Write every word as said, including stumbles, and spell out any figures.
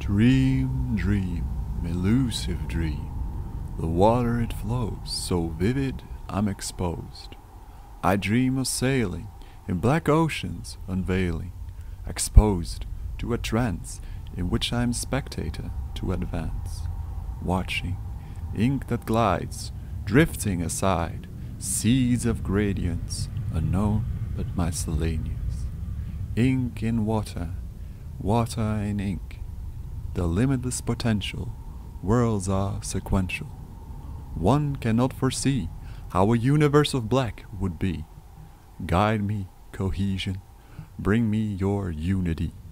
Dream, dream, elusive dream. The water it flows, so vivid I'm exposed. I dream of sailing in black oceans unveiling, exposed to a trance in which I am spectator to advance, watching ink that glides, drifting aside, seeds of gradients unknown but miscellaneous. Ink in water, water in ink. The limitless potential, worlds are sequential. One cannot foresee how a universe of black would be. Guide me, cohesion, bring me your unity.